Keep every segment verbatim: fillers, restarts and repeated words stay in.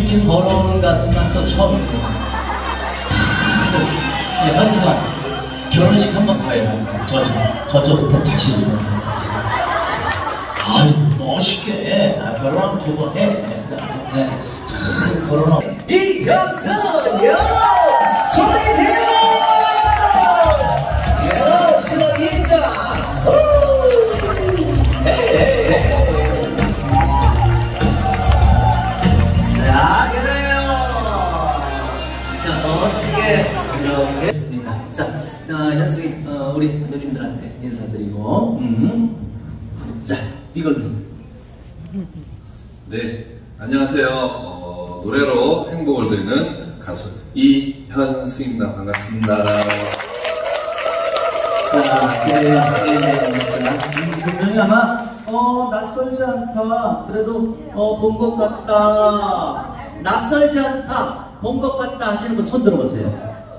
이렇게 걸어오는 가수 난 또 처음이고. 네, 한시간 결혼식 한 번 더 해요. 저, 저, 저쪽부터 다시. 아유, 멋있게. 아, 결혼 두 번 해. 네. 참, 결혼. 이현승! 요! 소리세요! 요! 신혼 인정! 자, 그래요. 자, 멋지게 이렇게 했습니다. 자, 어, 현승이, 어, 우리 누님들한테 인사드리고, 음. 자, 이걸로. 네, 안녕하세요. 어, 노래로 행복을 드리는 가수 이현승입니다. 반갑습니다. 자, 그래요. 네, 분명히 아마, 어, 낯설지 않다. 그래도, 어, 본 것 같다. 낯설지 않다. 본 것 같다 하시는 분 손 들어보세요.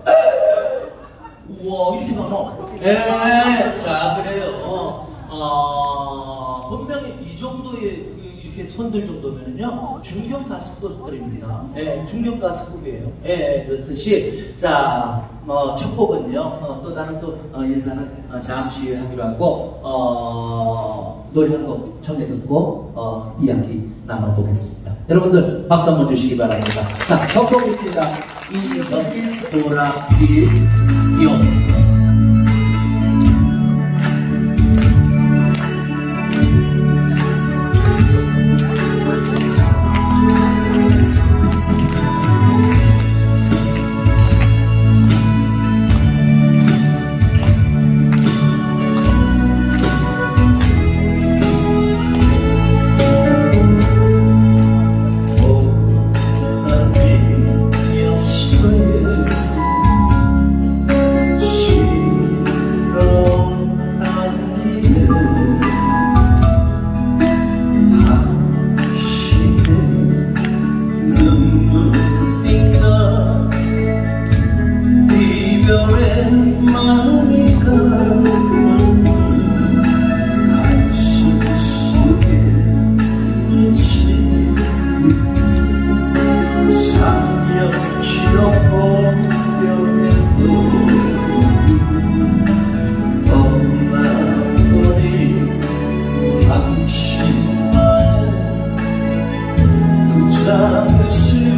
우와, 이렇게 많아. 예, 자, 그래요. 어, 분명히 이 정도의 이렇게 손들 정도면은요 중견 가수급들입니다. 예, 중견 가수급이에요. 예, 그렇듯이 자, 뭐 첫 곡은요 어, 또 다른 또 어, 인사는 어, 잠시 후에 하기로 하고 어, 노래 한 곡 전해 듣고 어, 이야기 나눠보겠습니다. 여러분들 박수 한번 주시기 바랍니다. 자, 첫 곡입니다. 이현승 도라피 이었어.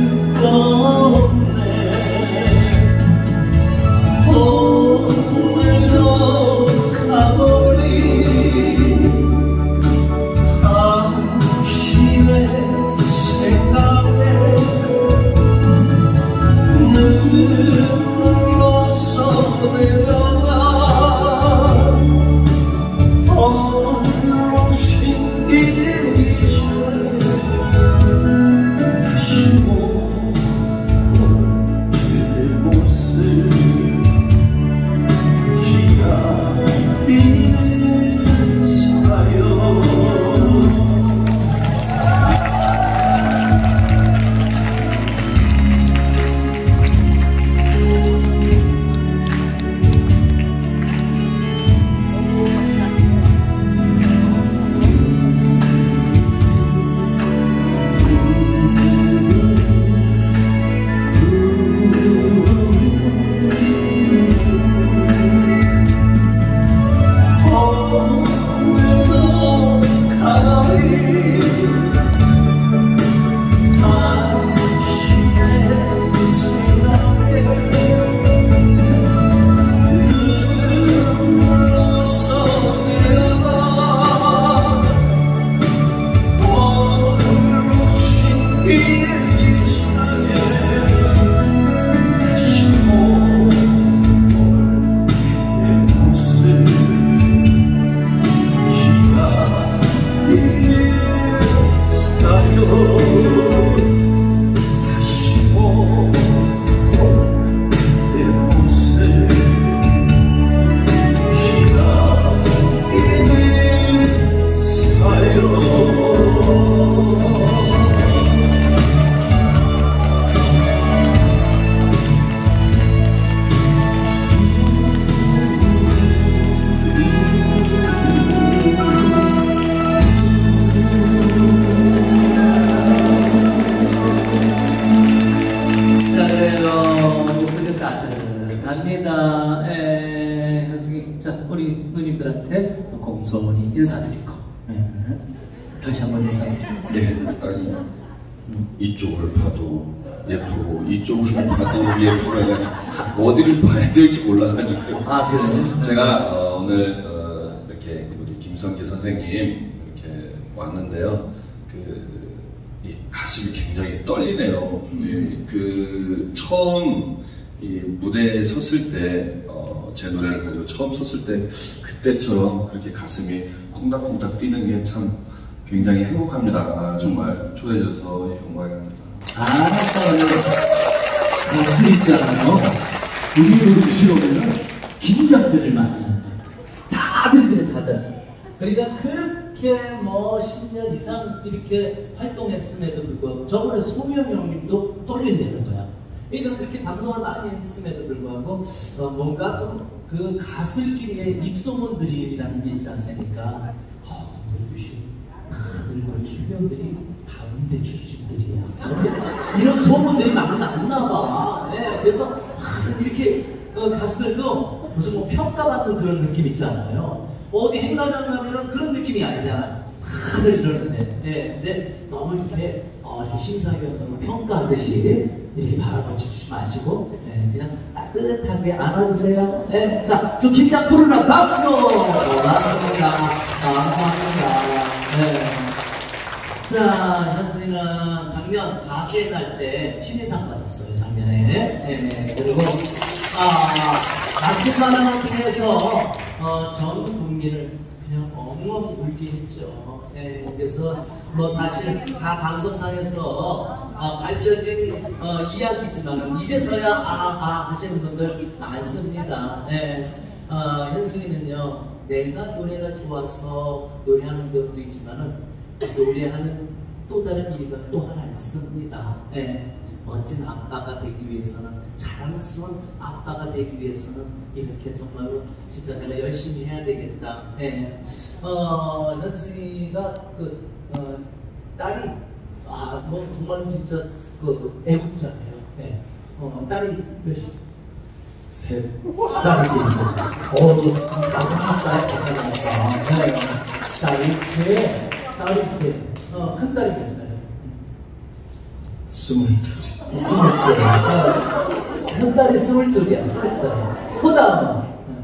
Oh, 감사합니다. 에, 현승이, 자, 우리 누님들한테 공손히 인사드리고, 에, 다시 한번 인사드리고. 네, 아니, 이쪽을 봐도 예쁘고, 이쪽을 봐도 예쁘고, 어디를 봐야 될지 몰라가지고요. 아, 그래요? 제가 어, 오늘 어, 이렇게 우리 김성기 선생님 이렇게 왔는데요. 그, 이 가슴이 굉장히 떨리네요. 이, 그, 처음 이 무대에 섰을 때, 어, 제 노래를 가지고 처음 섰을 때, 그때처럼 그렇게 가슴이 콩닥콩닥 뛰는 게 참 굉장히 행복합니다. 아, 정말 초대해줘서 영광입니다. 아, 가수 있잖아요. 우리 노래 오면 긴장들을 많이 하는데 다들 그래, 다들. 그러니까 그렇게 뭐 십 년 이상 이렇게 활동했음에도 불구하고 저번에 소명 형님도 떨린다는 거야. 그러니까 그렇게 방송을 많이 했음에도 불구하고 어, 뭔가 좀 그 가슬끼리의 입소문들이라는 게 있지 않습니까? 어, 다들 우리 출연들이 다 음대 출신들이야. 이런 소문들이 많이 났나 봐. 네, 그래서 이렇게 어, 가수들도 무슨 뭐 평가받는 그런 느낌 있잖아요. 어디 행사장 가면은 그런 느낌이 아니잖아요. 다들 이러는데, 네, 근데 너무 이렇게 어, 이렇게 심사위원으로 평가하듯이 이렇게 바라보지 마시고, 네, 그냥 따뜻하게 안아주세요. 네, 자, 좀 긴장 풀으라 박수! 감사합니다. 감사합니다. 네. 자, 현수이는 작년 가수의 날 때 신인상 받았어요, 작년에. 네, 네. 그리고, 아, 아침마당을 통해서, 어, 전 국민을 그냥 엉엉 울게 했죠. 네, 그래서, 뭐 사실 다 방송상에서 어, 밝혀진 어, 이야기지만, 이제서야 아, 아 하시는 분들 많습니다. 네. 어, 현수이는요, 내가 노래가 좋아서 노래하는 것도 있지만은, 노래하는 또 다른 이유가 또 하나 있습니다. 네. 멋진 아빠가 되기 위해서는, 자랑스러운 아빠가 되기 위해서는 이렇게 정말로 진짜 내가 열심히 해야 되겠다. 네. 어, 현승이가 그 어, 딸이 아, 뭐 정말 진짜 그 애국자예요. 네. 어, 딸이 몇이? 셋. 딸이 셋. 어, 다섯 딸 나왔다. 네. 딸이 셋. 딸이 셋. 어, 큰 딸이 몇 살이에요? 스물둘. 스물둘. 큰 딸이 스물둘이야. 스물둘. 그 다음은?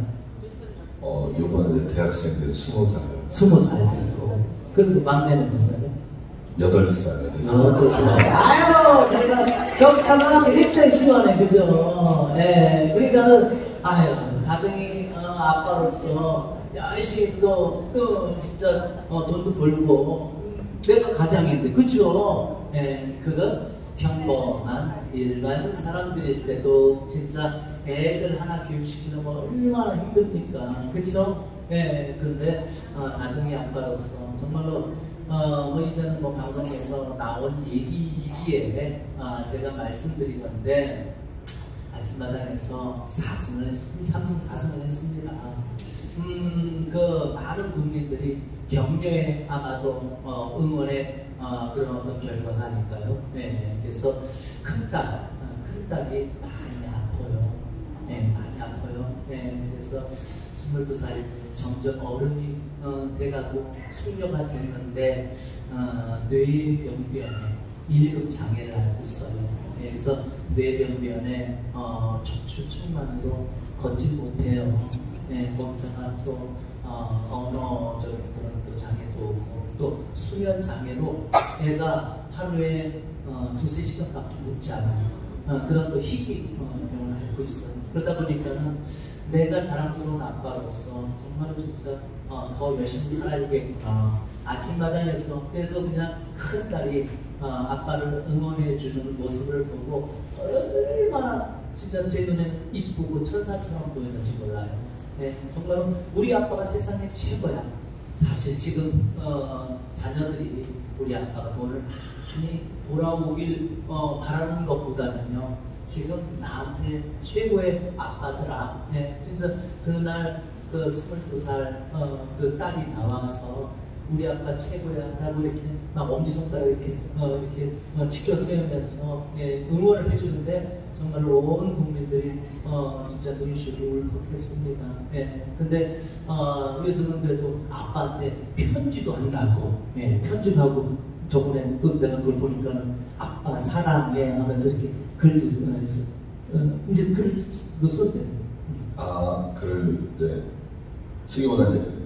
어, 요번에 대학생들 스무 살. 스무 살이고. 그리고 막내는 몇 살이야? 여덟 살 됐어요. 아, 또 좋아요. 아유, 저희가 격차가 굉장히 심하네, 그죠? 예, 그러니까는, 아유, 가등이 어, 아빠로서 열심히 또, 또 진짜 어, 돈도 벌고, 내가 가장인데, 그죠? 예, 그건 평범한 일반 사람들일 때도 진짜 애들 하나 교육시키는 거 얼마나 힘듭니까? 그쵸? 예, 그런데 어, 아동이 아빠로서 정말로 어, 뭐 이제는 뭐 방송에서 나온 얘기이기에 어, 제가 말씀드린 건데, 아침마당에서 사승을 했습니다. 삼승 사승을 했습니다. 음, 그 많은 국민들이 격려에 아마도 어, 응원에 어, 그런 어떤 결과가 아닐까요? 네, 그래서 큰딸, 어, 큰딸이 많이 아파요. 네, 많이 아파요. 네, 그래서 스물두 살이 점점 어른이 어, 돼가고 숙녀가 됐는데 어, 뇌병변에 일급 장애를 앓고 있어요. 네, 그래서 뇌병변에 어, 척추측만으로 걷지 못해요. 네, 거기다가 또 어, 언어적인 그런 또 장애도 오고, 또 수면 장애로 애가 하루에 어, 두세 시간밖에 못 자요. 어, 그런 또 희귀 어, 병을 앓고 있어요. 그러다 보니까는 내가 자랑스러운 아빠로서 정말 진짜 어, 더 열심히 살아야겠구나. 아침마당에서 그래도 그냥 큰 딸이 어, 아빠를 응원해주는 모습을 보고 얼마나 진짜 제 눈에는 이쁘고 천사처럼 보이는지 몰라요. 네, 정말 우리 아빠가 세상에 최고야. 사실 지금 어, 자녀들이 우리 아빠가 돈을 많이 돌아오길 어, 바라는 것보다는요, 지금 나한테 최고의 아빠더라. 네, 진짜 그날 그 스물두 살 어, 그 딸이 나와서 우리 아빠 최고야 라고 이렇게 막 엄지손가락 이렇게 어, 이렇게 어, 지켜 세우면서 예, 응원을 해주는데 정말 온 국민들이 어, 진짜 눈시울이 울컥했습니다. 예. 근데 어, 위에서는 그래도 아빠한테 편지도 한다고, 예, 편지도 하고 저번에 또 내가 그걸 보니까는 아빠 사랑해 하면서 이렇게 글도 써서 어, 이제 글도 썼대요. 아, 글을 이제 쓰기보다는 이제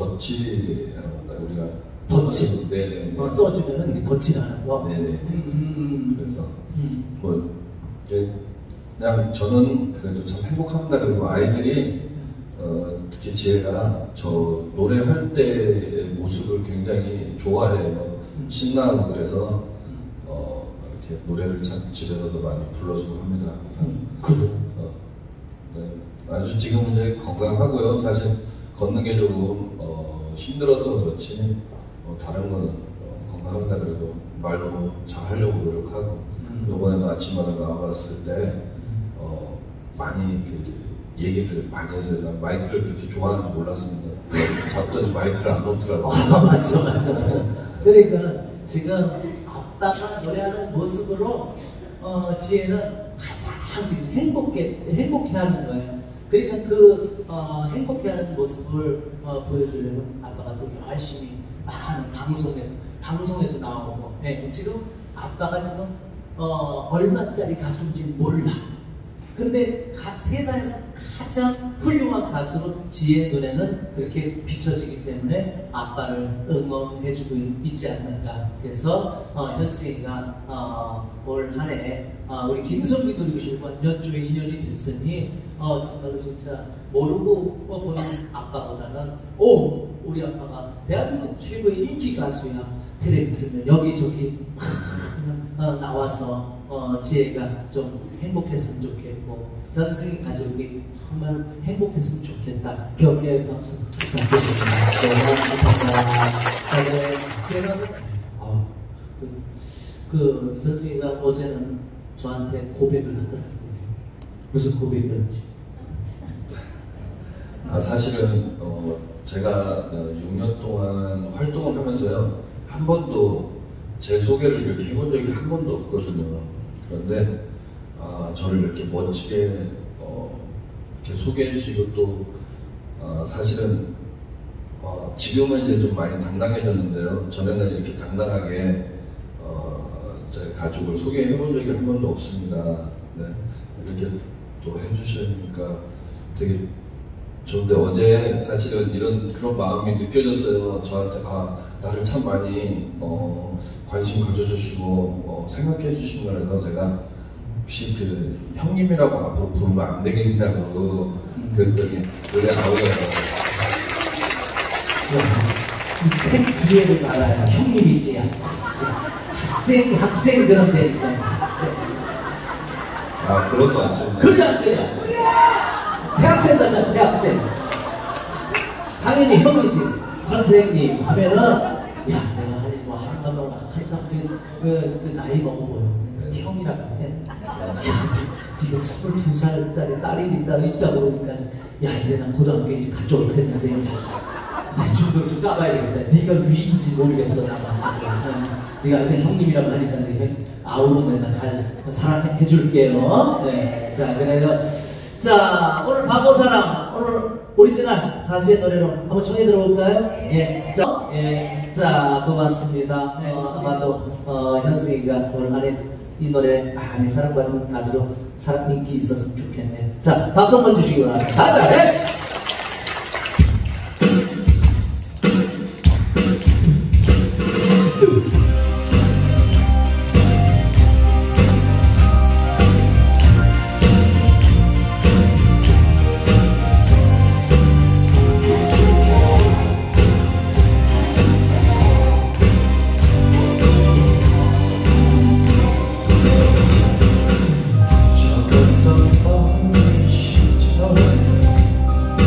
덧칠하는 건가요? 우리가 덧칠. 네네. 어, 써주면은 이게 덧칠하는 거. 네네. 음, 음, 음. 그래서 음. 뭐 이제 그냥 저는 그래도 참 행복합니다. 그리고 아이들이 어, 특히 지혜가 저 노래할 때의 모습을 굉장히 좋아해요. 신나고 그래서 어, 이렇게 노래를 참 집에서도 많이 불러주고 합니다. 항상. 음, 그래. 어, 네. 아주 지금은 이제 건강하고요. 사실 걷는 게 조금 어, 힘들어서 그렇지 어, 다른 거는 어, 건강하다. 그리고 말로 잘 하려고 노력하고 음. 이번에도 아침마다 나와봤을 때 어, 많이 그 얘기를 많이 해서 난 마이크를 그렇게 좋아하는지 몰랐습니다. 잡더니 마이크를 안 놓더라고요. 아, 맞죠, 맞죠, 맞죠. 그러니까 지금 아빠가 노래하는 모습으로 어, 지혜는 가장 지금 행복해, 행복해하는 거예요. 그러니까 그 어, 행복해하는 모습을 어, 보여주려면 아빠가 또 열심히 많은 방송에 방송에도 나오고, 네, 지금 아빠가 지금 어, 얼마짜리 가수인지 몰라. 근데 가, 세상에서 가장 훌륭한 가수로 지혜의 눈에는 그렇게 비춰지기 때문에 아빠를 응원해주고 있지 않는가. 그래서 어, 현승이가 어, 올 한해 어, 우리 김성기 누리교실과 연주에 인연이 됐으니 어, 정말로 진짜 모르고 보는 아빠보다는 오! 우리 아빠가 대한민국 최고의 인기 가수야. 텔레비 틀면 여기저기 그냥 어, 나와서 어, 지혜가 좀 행복했으면 좋겠고 현승이 가족이 정말 행복했으면 좋겠다. 격려의 박수 부탁드립니다. 제가 어, 그, 그 현승이가 어제는 저한테 고백을 하더라고요. 무슨 고백이었지? 아, 사실은 어, 제가 어, 육 년 동안 활동을 하면서요 한 번도 제 소개를 이렇게 해본 적이 한 번도 없거든요. 그런데 아, 저를 이렇게 멋지게 어, 이렇게 소개해 주시고 또 어, 사실은 어, 지금은 이제 좀 많이 당당해졌는데요. 전에는 이렇게 당당하게 어, 제 가족을 소개해 본 적이 한 번도 없습니다. 네, 이렇게 또 해주시니까 되게 좋은데 어제 사실은 이런 그런 마음이 느껴졌어요. 저한테 아 나를 참 많이 어, 관심 가져주시고 어, 생각해 주신다고 해서 제가 혹시 그 형님이라고 앞으로 부르면 안 되겠냐고 그랬더니 노래 나오더라고요. 이책 기회를 말아야 형님이지. 학생 학생 그런 데니까 학생. 아 그런 거 같습니다. 그래 안 돼요. 대학생 같잖아, 대학생. 당연히 형이지. 선생님 하면은, 야, 내가 한, 뭐, 한, 한, 한, 한참 그, 그, 그 나이 먹어 보여. 형이라고 해. 네가 스물두 살짜리 딸이 있다, 있다고 그러니까, 야, 이제 난 고등학교에 이제 가족을 했는데, 이제 중도를 좀 까봐야 되겠다. 네가 위인지 모르겠어, 나만 진짜. 네가 그때 형님이라고 하니까, 내가 아우로 내가 잘 사랑해 줄게요. 네. 자, 그래서, 자, 오늘 바보사랑, 오늘 오리지널 가수의 노래로 한번 청해 들어볼까요? 예, 자, 예, 자, 고맙습니다. 어, 아마도, 어, 현승이가 오늘 안에 이 노래 많이 사랑받는 가수로 사랑 인기 있었으면 좋겠네요. 자, 박수 한번 주시기 바랍니다. 가자, 예! 저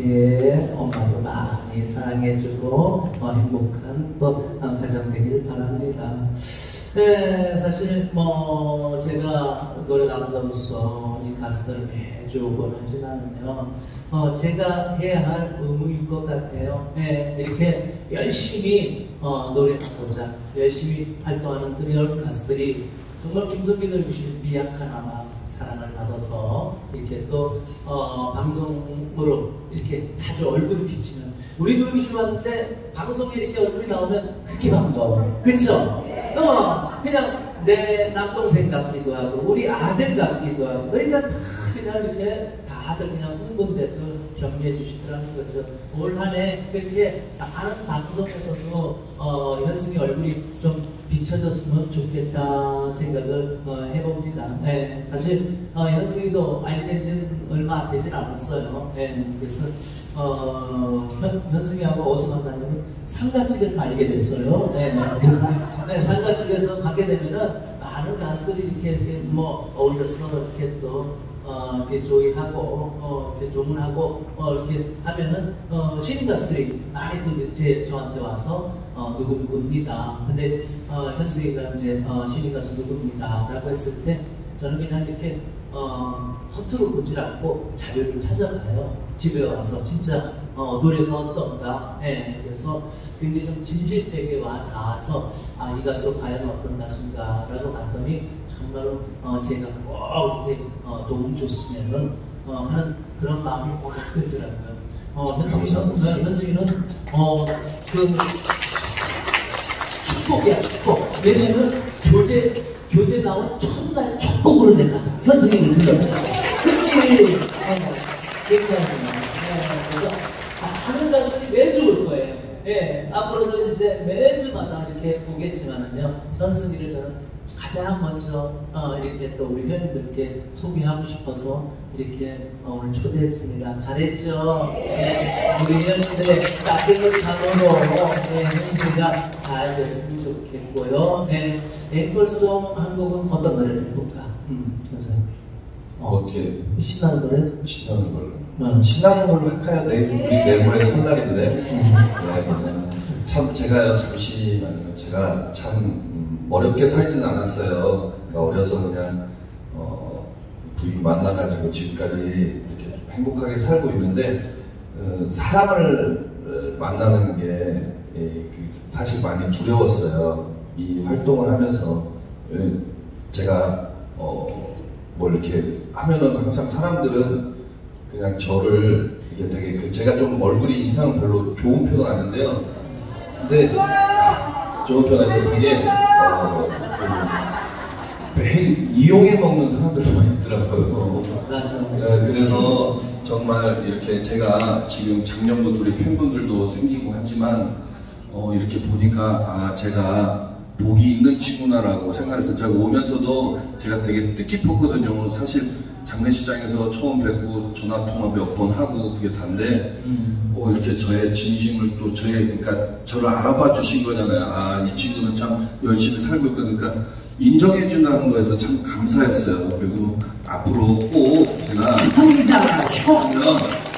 아버지의 엄마도 많이 사랑해주고 어, 행복한 또 어, 가정 되길 바랍니다. 네, 사실 뭐 제가 노래 강사로서 이 가수들을 매주 권하지만요, 어, 제가 해야 할 의무일 것 같아요. 네, 이렇게 열심히 어, 노래하고자 열심히 활동하는 그런 가수들이 정말 김석기들 주신 미약하나마 사랑을 받아서 이렇게 또 어, 방송으로 이렇게 자주 얼굴이 비치는, 우리 놀이실 왔는데 방송에 이렇게 얼굴이 나오면 그렇게 반가워, 그쵸? 어, 그냥 내 남동생 같기도 하고 우리 아들 같기도 하고, 그러니까 다 그냥 이렇게 다들 그냥 흥분돼서 격려해 주시더라는 거죠. 올 한 해 그렇게 많은 방송에서도 어, 현승이 얼굴이 좀 비춰졌으면 좋겠다 생각을 어, 해봅니다. 네, 사실 어, 현승이도 알게 된 얼마 되진 않았어요. 네, 그래서 어, 현, 현승이하고 어디서 만나냐면 상가집에서 알게 됐어요. 네, 그래서 네, 상가집에서 가게 되면은 많은 가수들이 이렇게, 이렇게 뭐 어울려서 이렇게 또 어, 이렇게 조이하고, 어, 이렇게 조문하고, 어, 이렇게 하면은, 어, 신인 가수들이 많이들 제, 저한테 와서, 어, 누구누구입니다. 근데, 어, 현승이가 이제, 어, 신인 가수 누구입니다. 라고 했을 때, 저는 그냥 이렇게, 어, 허투루 보질 않고 자료를 찾아봐요. 집에 와서 진짜, 어, 노래가 어떤가. 예, 그래서 굉장히 좀 진실되게 와 닿아서, 아, 이 가수 과연 어떤 가수인가. 라고 봤더니, 정말로, 어, 제가 꼭 이렇게, 어, 도움 줬으면은, 어, 하는 그런 마음이 꼭 들더라고요. 어, 현승이는, 네, 현승이는, 어, 그, 축복이야, 축복. 왜냐면, 교재, 교재 나온 첫날 첫 곡으로 내가 현승이를 불렀어요. 그치? 어, 굉장히. 그래서 많은 가수들이 매주 올 거예요. 예, 앞으로도 이제 매주마다 이렇게 보겠지만은요, 현승이를 저는 가장 먼저 어, 이렇게 또 우리 회원들께 소개하고 싶어서 이렇게 어, 오늘 초대했습니다. 잘했죠? 예, 우리 회원들의 따뜻한 감으로 예, 현승이가 잘 됐으면 좋겠고요. 예, 앵콜송 한 곡은 어떤 노래를 해볼까? 음, 어, 어떻게 신나는 노래? 신나는 걸로. 음. 신나는 걸로 할까요? 내, 우리 내일모레 설날인데. 네, 참 제가 잠시만요. 제가 참 음, 어렵게 살지는 않았어요. 그러니까 어려서 그냥 어, 부인 만나가지고 지금까지 이렇게 행복하게 살고 있는데, 어, 사람을 어, 만나는 게 예, 그 사실 많이 두려웠어요. 이 활동을 하면서 예, 제가 어, 뭘 이렇게 하면은 항상 사람들은 그냥 저를 이게 되게 그 제가 좀 얼굴이 인상 별로 좋은 편은 아닌데요. 근데 좋은 편 아니고 되게 어, 그 매일 이용해 먹는 사람들이 많이 있더라고요. 네, 그래서 정말 이렇게 제가 지금 작년부터 우리 팬분들도 생기고 하지만 어, 이렇게 보니까 아 제가 복이 있는 친구나라고 생각해서 제가 오면서도 제가 되게 뜻깊었거든요. 사실 장례식장에서 처음 뵙고 전화통화 몇 번 하고 그게 단데 음. 어, 이렇게 저의 진심을 또 저의 그러니까 저를 알아봐 주신 거잖아요. 아, 이 친구는 참 열심히 살고 있고 그러니까 인정해 준다는 거에서 참 감사했어요. 그리고 앞으로 꼭 제가 하면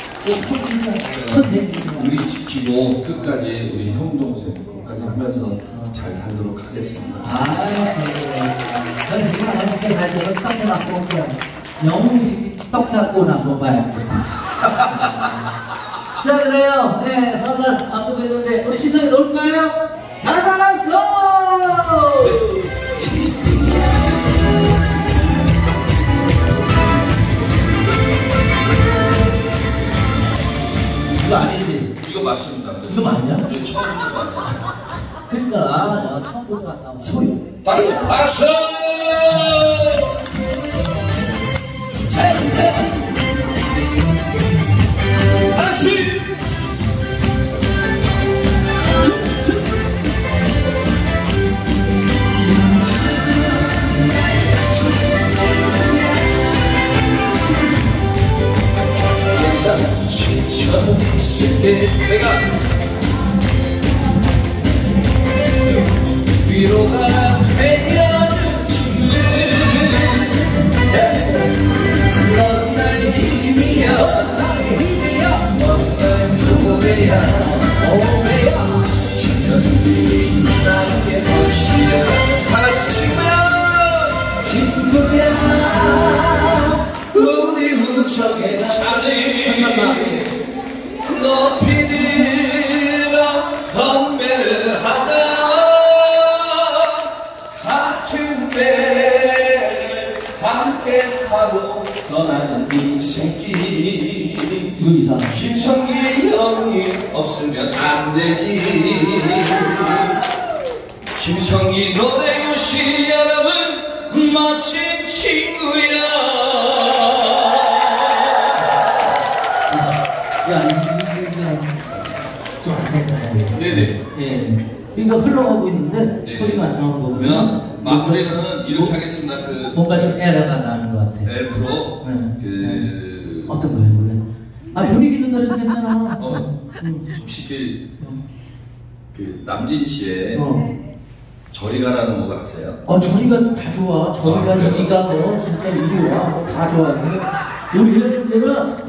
우리 지키고 끝까지 우리 형 동생 끝까지 하면서 잘 살도록 하겠습니다. 아, 네. 영웅식 떡하고 한번 봐야겠습니다. 자, 그래요. 네, 설날 앞두고 있는데 우리 신나게 놀까요? 가자, 렛츠 고! 이거 아니지? 이거 맞습니다. 이거 맞냐? 이거 처음 듣는 거 아니야? 그러니까 아, 처음 보는 것 같다. 소리. 박수! 박수! 젠젠! 다시! 지쳐있을 때 내가 위로가 되어주는 넌 나의 힘이여, 나의 힘이여. 오해야 신년이 나의 것이야 다 같이 친구야 친구야 우리 우정의 자리 높이 들어 건배를 하자 같은 배를 함께 타고 떠나는 인생길 김성기 형이 없으면 안 되지 김성기 노래교실 여러분 멋진 친구야 야, 이거 좀안 됐다. 네네 예. 이거 흘러가고 있는데 네. 소리가 안 나오는 거 보면 마무리는 이렇게 하겠습니다. 그 뭔가 좀 에러가 나는 것 같아. 엘프로 네. 그 네. 어떤 거예요, 노래? 아, 분위기 있는 노래도 괜찮아. 어, 응. 솔직히 그 남진 씨의 어. 저리 가라는 곡 아세요? 어, 저리가 다 좋아. 저리가 아, 그래요? 네가 뭐 진짜 이리 와. 뭐 다 좋아. 우리 회원들은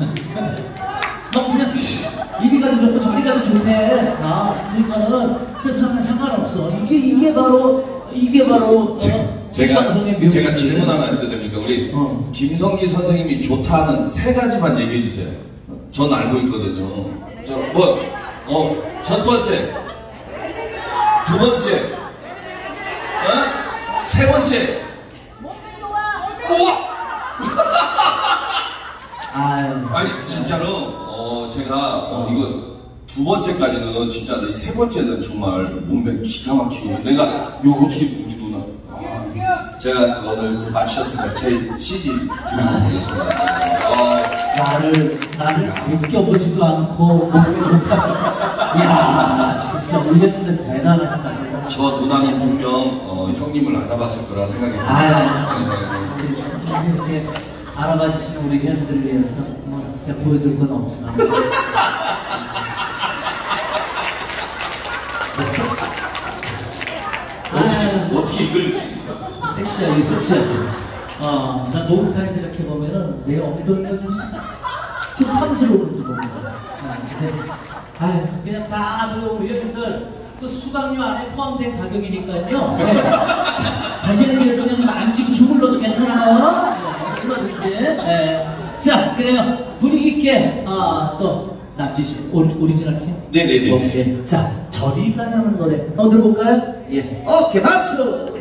막 그냥 이리 가도 좋고 저리 가도 좋대. 아, 그러니까는 그래서 상관없어. 이게 이게 바로 이게 바로 제, 어, 제가 생방송의 묘미지. 제가 질문 하나 해도 됩니까? 우리 어. 김성기 선생님이 좋다는 세 가지만 얘기해 주세요. 전 알고 있거든요. 저, 뭐, 어, 첫 번째, 두 번째, 어? 세 번째. 우와! 아유. 아니 진짜로 어 제가 어, 이거 두 번째까지는 진짜 이 세 번째는 정말 몸매 기가 막히고 내가 이거 어떻게 우리 누나 아, 제가 오늘 그 맞추셨으니까 제 씨디 드리고 있습니다. 어, 나를 나를 느껴보지도 않고 몸이 좋다고. 야, 진짜 우리들 대단하시다. 대단하시다. 저 누나는 분명 어, 형님을 알아봤을 거라 생각이 듭니다. 아유, 네, 네, 네. 이렇게 알아봐 주시는 우리 회원들을 위해서 뭐 제가 보여줄 건 없지만. 어떻게 어떻게 이걸 섹시하게 섹시하게. 어, 나 목욕탕에 생각해 보면은 내 엉덩이가 좀 탐스러운지 모르겠어. 아유, 그냥 다 그 우리 회원들 그 수강료 안에 포함된 가격이니까요. 네. 자, 가시는 길에 그냥 앉고 주물러도 괜찮아요. 네, 주물러든지. 네. 자, 그래요. 분위기 있게 아, 또 남지 씨 오리, 오리지널 킴. 네네네. 오케이. 자, 저리 가라는 노래 한번 들어볼까요? 예. 오케이, 박수.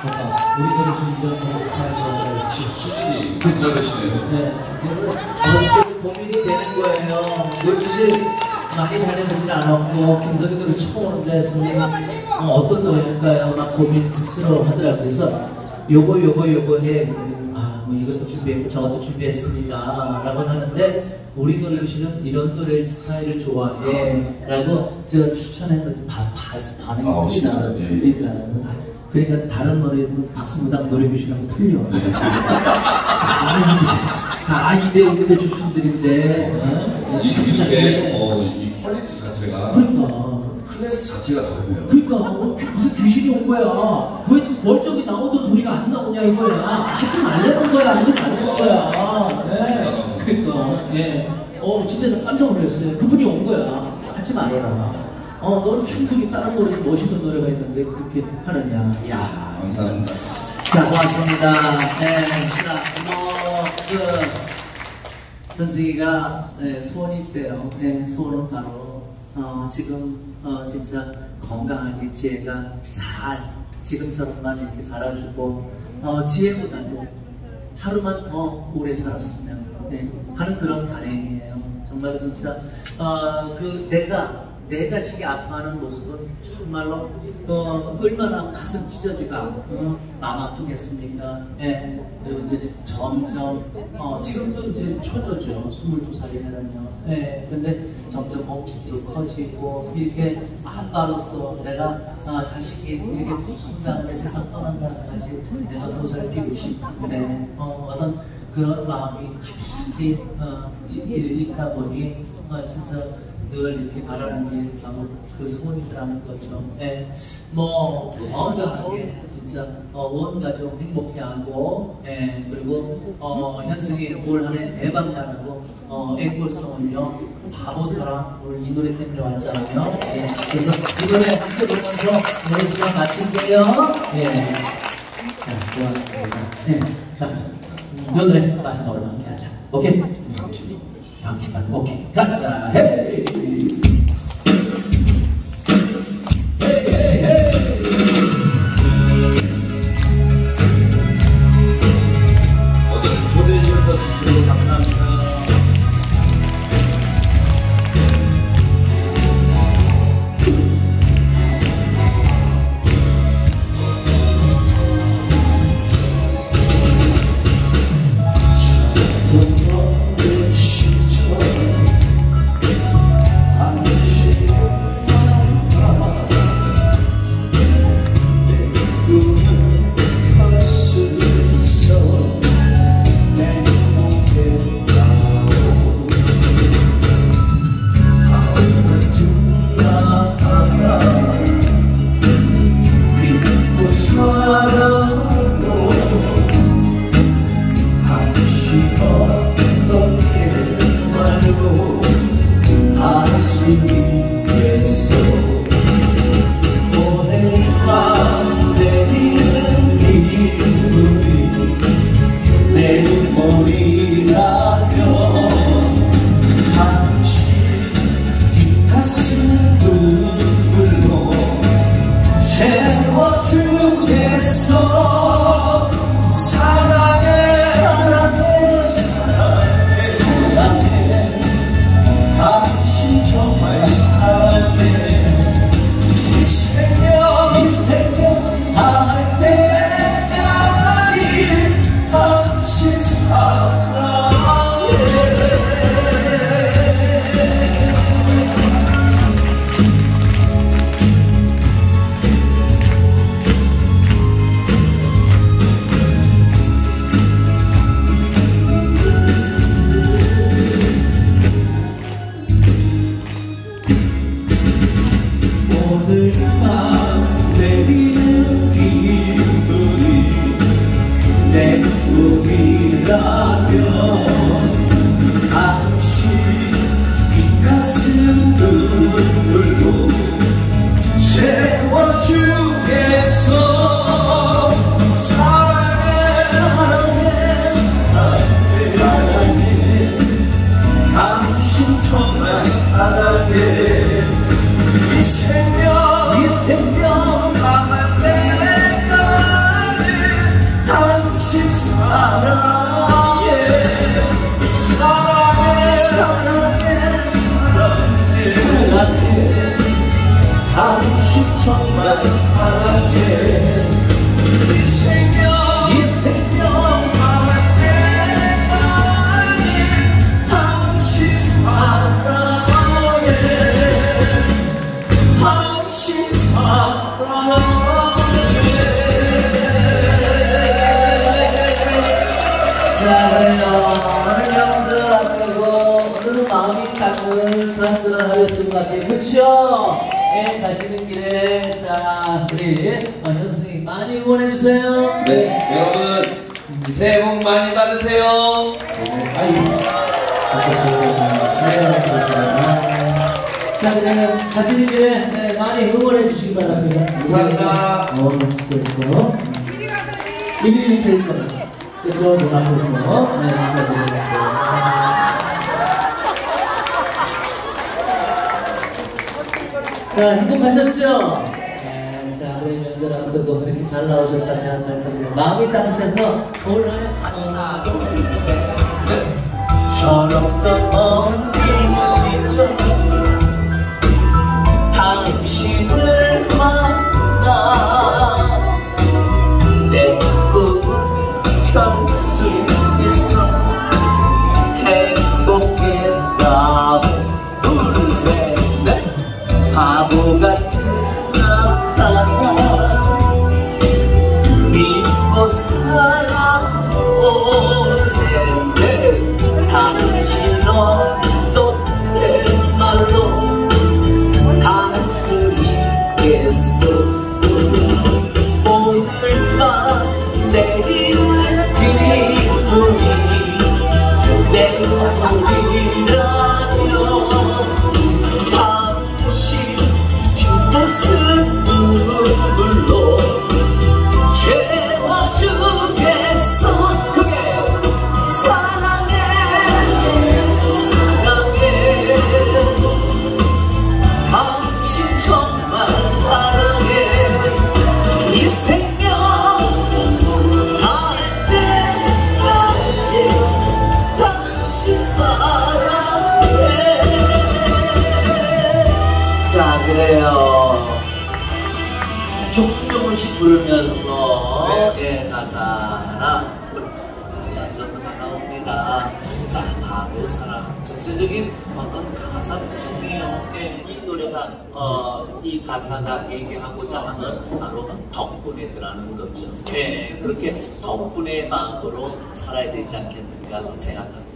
뭔가 우리들을 좀 이런 그런 스타일 좋아해요. 수준이 괜찮으시네요. 네. 어떻게 고민이 되는 거예요. 노래실 많이 다녀보진 않았고 김석희 노래 처음 오는데 선생님 어, 어떤 노래일까요? 막 고민스러워 하더라고요. 그래서 요거 요거 요거 해. 아, 뭐 이것도 준비했고 저것도 준비했습니다. 라고 하는데 우리 노래실은 이런 노래 스타일을 좋아해. 라고 제가 추천했는데 바, 바, 반응이 아, 틀리다. 진짜? 예, 예. 그러니까, 그러니까 다른 노래는 박수무당 노래교실하고 틀려. 네. 다 이대 오대 출신들인데 어? 이- 이렇게 어, 이 퀄리티 자체가 그러니까 클래스 자체가 다르네요. 그러니까 어, 무슨 귀신이 온 거야. 왜 멀쩡히 나오던 소리가 안 나오냐 이거야. 하지 말라는 거야. 하지 말라는 거야. 네. 그러니까 예. 어 진짜 나 깜짝 놀랐어요. 그분이 온 거야. 하지 말아라. 어 너는 충분히 다른 노래 멋있는 노래가 있는데 그렇게 하느냐. 야 감사합니다. 자, 고맙습니다. 네, 자, 뭐, 그, 현승이가 네, 소원이 있대요. 네, 소원은 바로, 어, 지금, 어, 진짜 건강하게 지혜가 잘, 지금처럼만 이렇게 자라주고, 어, 지혜보다도 하루만 더 오래 살았으면, 네, 하는 그런 바람이에요. 정말로 진짜, 어, 그, 내가, 내 자식이 아파하는 모습은 정말로 어, 얼마나 가슴 찢어지가 어, 마음 아프겠습니까? 예. 그리고 이제 점점 어, 지금도 이제 초조죠. 스물두 살이면요. 예. 근데 점점 몸집도 커지고 이렇게 아빠로서 내가 어, 자식이 이렇게 건강하게 세상 떠난다까지 내가 보살피고 싶은데 어, 어떤 그런 마음이 가만히 어, 있다 보니 어, 진짜 늘 이렇게 바라는 게 바로 그 소원이라는 거죠. 예, 뭐 건강하게 진짜 어, 온 가족 행복해하고, 예, 그리고 어, 현승이 올 한해 대박 나라고 어, 앵콜송은요 바보사랑 오늘 이 노래 때문에 왔잖아요. 예, 그래서 이 노래 함께 보면서 노래 시간 마칠게요. 예, 자 고맙습니다. 예, 자, 이 노래 마지막으로 함께 하자. 오케이. 방키만 오케이 가자 헤이 오늘 초대해 주셔서 진심으로 감사합니다. 채워주겠어. 그래요. 오늘 명절 앞두고 오늘은 마음이 따끈따끈하였던 것 같아요. 그쵸? 네, 가시는 길에 자 우리 어, 현승이 많이 응원해주세요. 네, 여러분 새해 복 많이 받으세요. 아유, 자, 그러면 가시는 길에 네, 많이 응원해주시기 바랍니다. 감사합니다. 어, 그래서 일일이 되니까 그래서 눈앞에서 네, 인사드립니다. 자, 행복하셨죠? 네, 자, 우리 명절 앞두고 그렇게 잘 나오셨다 생각할 겁니다. 마음이 따뜻해서 오늘 하나, 둘, 셋, 넷. 철없던 어린 시절 당신을 만나 내 꿈을 펼 수 있어 행복했다고 둘셋넷 바보 같은 나타나 믿고 살아온 셈네 당신은 또 말로 갈 수 있겠소 오늘 밤 내리는 기분이 내 눈물이라며 당신 빈곳은 눈물로 채워주겠어 그게 사랑해 사랑해 당신 정말 사랑해 이 생명 할 때까지 당신 사랑해 자 그래요 조금 조금씩 부르면서 예 가사 하나 점점 다가옵니다. 자 바보 사랑 전체적인 어떤 가사 구성이에요. 예, 이 노래가 어, 이 가사가 얘기하고자 하는 바로 덕분에들하는 거죠. 예, 그렇게 덕분의 마음으로 살아야 되지 않겠는가 생각합니다.